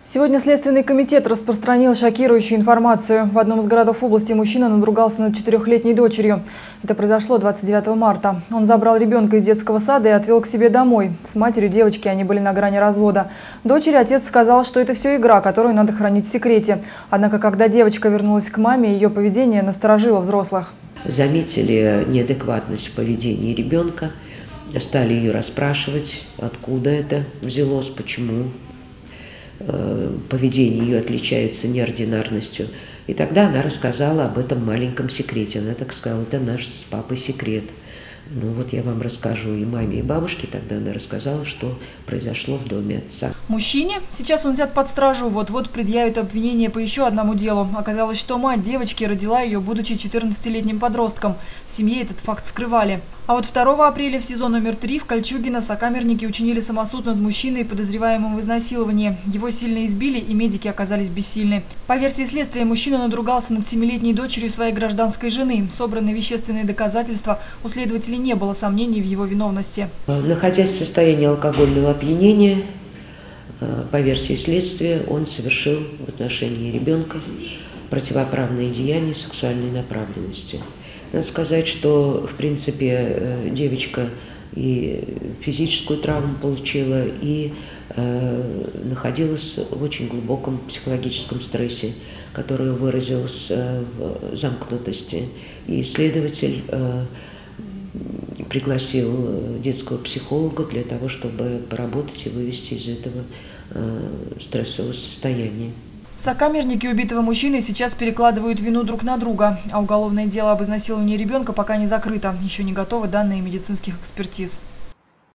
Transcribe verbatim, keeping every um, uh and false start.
Сегодня Следственный комитет распространил шокирующую информацию. В одном из городов области мужчина надругался над четырехлетней дочерью. Это произошло двадцать девятого марта. Он забрал ребенка из детского сада и отвел к себе домой. С матерью девочки они были на грани развода. Дочери отец сказал, что это все игра, которую надо хранить в секрете. Однако, когда девочка вернулась к маме, ее поведение насторожило взрослых. Заметили неадекватность в поведении ребенка, стали ее расспрашивать, откуда это взялось, почему. Поведение ее отличается неординарностью. И тогда она рассказала об этом маленьком секрете. Она так сказала: это наш с папой секрет. Ну вот я вам расскажу и маме, и бабушке. Тогда она рассказала, что произошло в доме отца. Мужчине, сейчас он взят под стражу, вот-вот предъявит обвинение по еще одному делу. Оказалось, что мать девочки родила ее, будучи четырнадцатилетним подростком. В семье этот факт скрывали. А вот второго апреля в СИЗО номер три в Кольчугино сокамерники учинили самосуд над мужчиной, подозреваемым в изнасиловании. Его сильно избили, и медики оказались бессильны. По версии следствия, мужчина надругался над семилетней дочерью своей гражданской жены. Собраны вещественные доказательства. У следователей не было сомнений в его виновности. Находясь в состоянии алкогольного опьянения, по версии следствия, он совершил в отношении ребенка противоправные деяния сексуальной направленности. Надо сказать, что, в принципе, девочка и физическую травму получила, и э, находилась в очень глубоком психологическом стрессе, который выразился в замкнутости. И следователь э, пригласил детского психолога для того, чтобы поработать и вывести из этого э, стрессового состояния. Сокамерники убитого мужчины сейчас перекладывают вину друг на друга, а уголовное дело об изнасиловании ребенка пока не закрыто. Еще не готовы данные медицинских экспертиз.